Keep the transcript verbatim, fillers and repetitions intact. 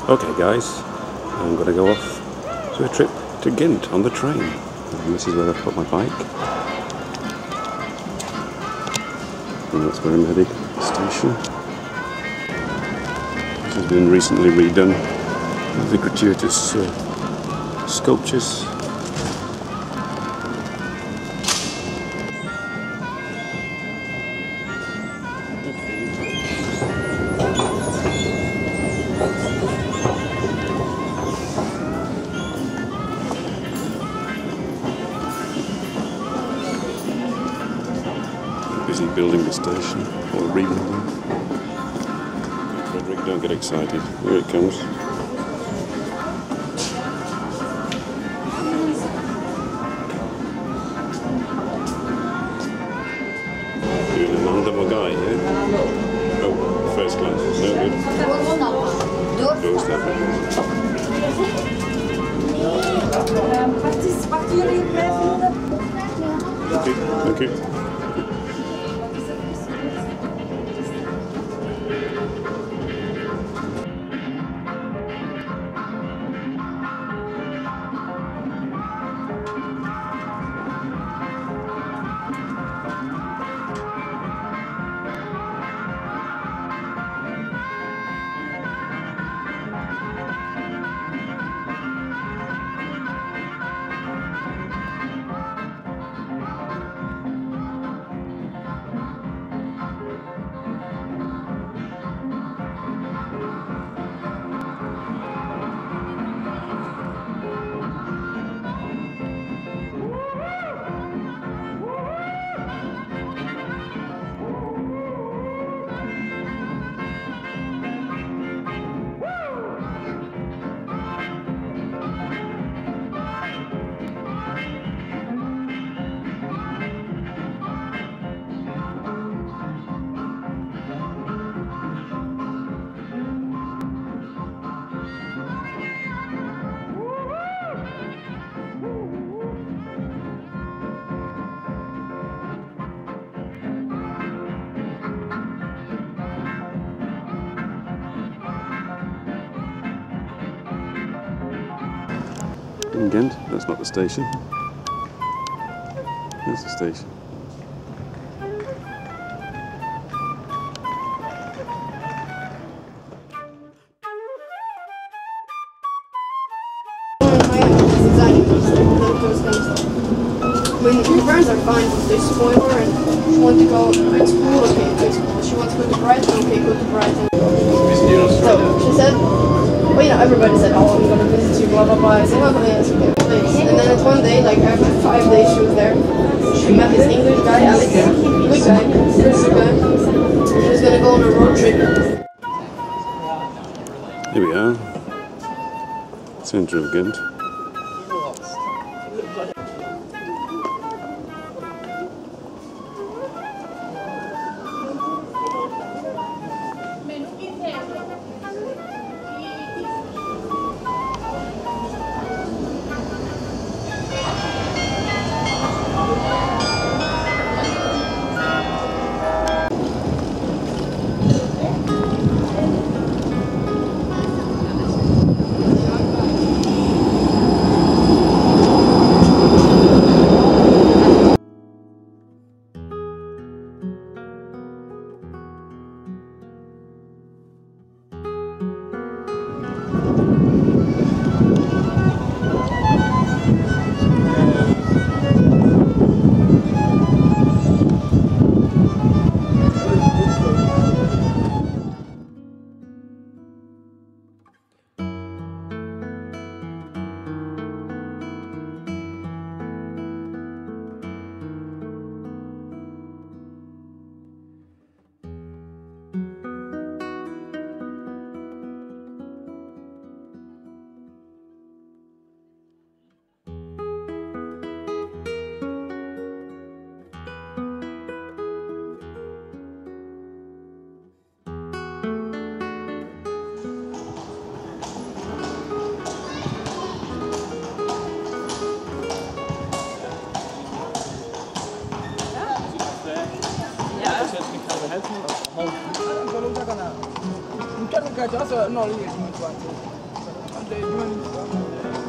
Okay guys, I'm going to go off to a trip to Gent on the train. And this is where I've put my bike. And that's where I'm heading, the station. This has been recently redone with the gratuitous uh, sculptures. Busy building the station, or rebuilding. Frederick, don't get excited. Here it comes. You're an underdog guy, yeah? Oh, first class. No good. Goes that way. Okay, thank you. In Gent, that's not the station. That's the station. When your parents are fine, they spoil her and she wants to go to school, okay, to school. She wants to go to Brighton, okay, go to Brighton. So she said, well, you know, everybody said, oh, I'm going to visit you, blah, blah, blah. I said, okay, yes, okay, please. And then it's one day, like after five days she was there, she met this English guy, Alex, good guy, good guy. She was going to go on a road trip. Here we are, centre of Gent. Não quero que a gente não ligue muito.